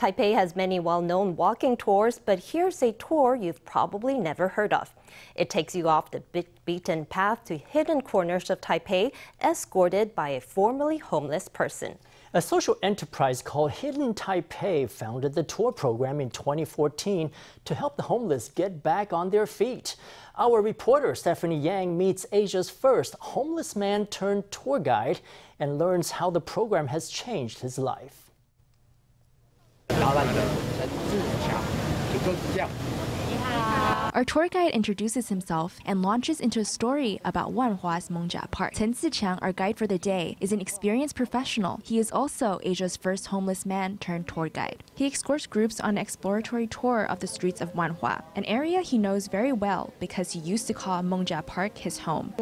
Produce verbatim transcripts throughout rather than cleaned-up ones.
Taipei has many well-known walking tours, but here's a tour you've probably never heard of. It takes you off the beaten path to hidden corners of Taipei, escorted by a formerly homeless person. A social enterprise called Hidden Taipei founded the tour program in twenty fourteen to help the homeless get back on their feet. Our reporter Stephanie Yang meets Asia's first homeless man turned tour guide and learns how the program has changed his life. Our tour guide introduces himself and launches into a story about Wanhua's Mengjia Park. Chen Ziqiang, our guide for the day, is an experienced professional. He is also Asia's first homeless man turned tour guide. He escorts groups on an exploratory tour of the streets of Wanhua, an area he knows very well because he used to call Mengjia Park his home.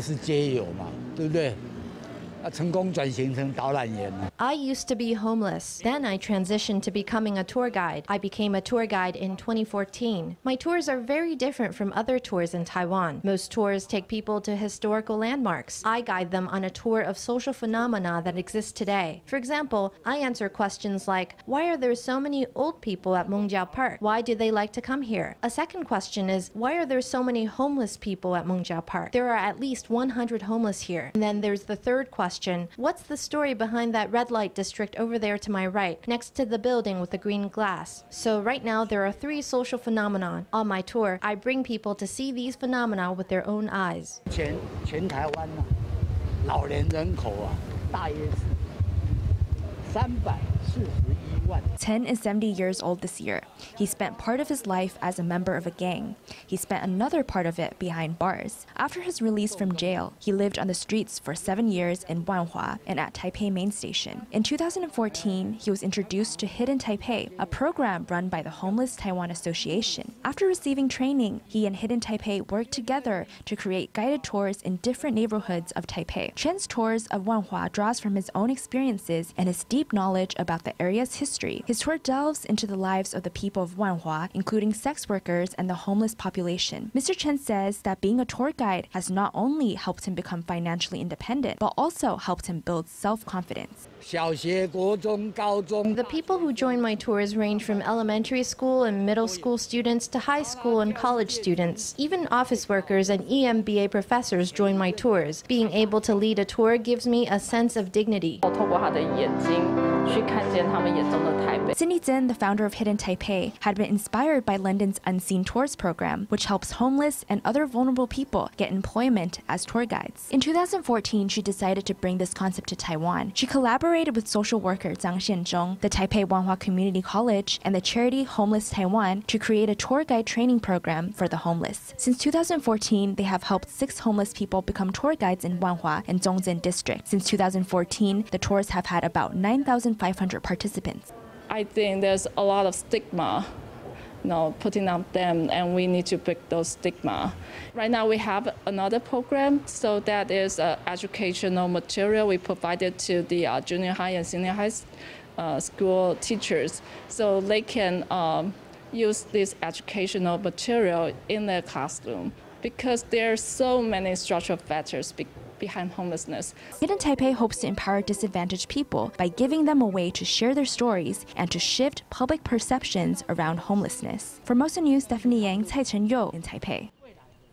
I used to be homeless. Then I transitioned to becoming a tour guide. I became a tour guide in twenty fourteen. My tours are very different from other tours in Taiwan. Most tours take people to historical landmarks. I guide them on a tour of social phenomena that exist today. For example, I answer questions like, why are there so many old people at Mengjia Park? Why do they like to come here? A second question is, why are there so many homeless people at Mengjia Park? There are at least one hundred homeless here. And then there's the third question. What's the story behind that red light district over there to my right, next to the building with the green glass? So right now there are three social phenomena. On my tour, I bring people to see these phenomena with their own eyes. Chen is seventy years old this year. He spent part of his life as a member of a gang. He spent another part of it behind bars. After his release from jail, he lived on the streets for seven years in Wanhua and at Taipei Main Station. In two thousand fourteen, he was introduced to Hidden Taipei, a program run by the Homeless Taiwan Association. After receiving training, he and Hidden Taipei worked together to create guided tours in different neighborhoods of Taipei. Chen's tours of Wanhua draws from his own experiences and his deep knowledge about the area's history. His tour delves into the lives of the people of Wanhua, including sex workers and the homeless population. Mister Chen says that being a tour guide has not only helped him become financially independent, but also helped him build self-confidence. The people who join my tours range from elementary school and middle school students to high school and college students. Even office workers and E M B A professors join my tours. Being able to lead a tour gives me a sense of dignity. Cindy Zhen, the founder of Hidden Taipei, had been inspired by London's Unseen Tours program, which helps homeless and other vulnerable people get employment as tour guides. In two thousand fourteen, she decided to bring this concept to Taiwan. She collaborated with social worker Zhang Xianzhong, the Taipei Wanhua Community College, and the charity Homeless Taiwan to create a tour guide training program for the homeless. Since two thousand fourteen, they have helped six homeless people become tour guides in Wanhua and Zhongzhen district. Since two thousand fourteen, the tours have had about nine thousand five hundred participants. I think there's a lot of stigma, you know, putting on them, and we need to break those stigma. Right now we have another program, so that is uh, educational material we provided to the uh, junior high and senior high uh, school teachers, so they can um, use this educational material in their classroom, because there are so many structural factors be behind homelessness. Hidden Taipei hopes to empower disadvantaged people by giving them a way to share their stories and to shift public perceptions around homelessness. For Mosa News, Stephanie Yang, Cai Chen You in Taipei.